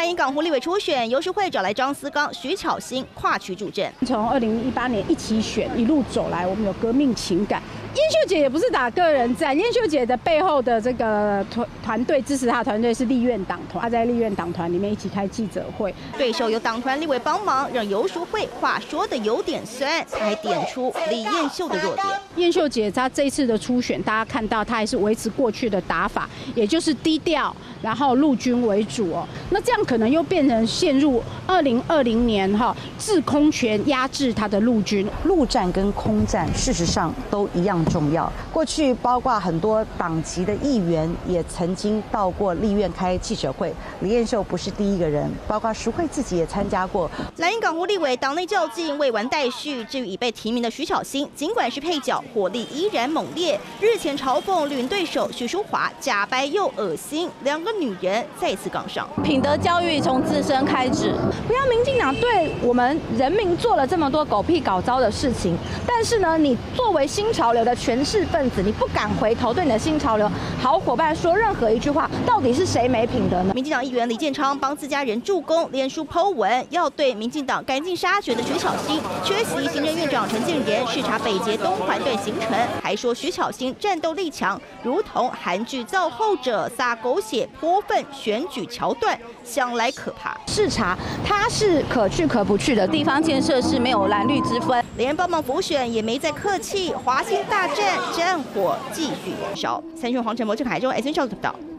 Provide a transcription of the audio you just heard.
蓝营港湖立委初选，游淑慧找来张思刚、徐巧芯跨区助阵。 从2018年一起选一路走来，我们有革命情感。燕秀姐也不是打个人战，燕秀姐的背后的这个团队支持她的团队是立院党团，她在立院党团里面一起开记者会。 对手有党团立委帮忙，让游淑慧话说的有点酸，她还点出李燕秀的弱点。 燕秀姐她这一次的初选，大家看到她还是维持过去的打法，也就是低调，然后陆军为主哦。那这样可能又变成陷入2020年制空权压制她的陆军。 陆战跟空战事实上都一样重要。过去包括很多党籍的议员也曾经到过立院开记者会，李燕秀不是第一个人，包括淑慧自己也参加过。 蓝营港湖立委党内较劲未完待续，至于已被提名的徐巧芯，尽管是配角，火力依然猛烈。日前嘲讽绿营对手许淑华假白又恶心，两个女人再次杠上。 品德教育从自身开始，不要民进党对我们人民做了这么多狗屁搞糟的事情，但是呢，你作为新潮流的权势分子，你不敢回头对你的新潮流好伙伴说任何一句话，到底是谁没品德呢？ 民进党议员李建昌帮自家人助攻，脸书 po 文要对民进党赶尽杀绝的徐巧芯缺席行政院长陈建仁视察北捷东环段行程，还说徐巧芯战斗力强，如同韩剧造后者撒狗血泼粪选举桥段，想来可怕。 视察它是可去可不去的，地方建设是没有蓝绿之分， 连帮忙辅选也没再客气，华兴大战战火继续燃烧。三选黄晨谋、郑凯中 SN 报道。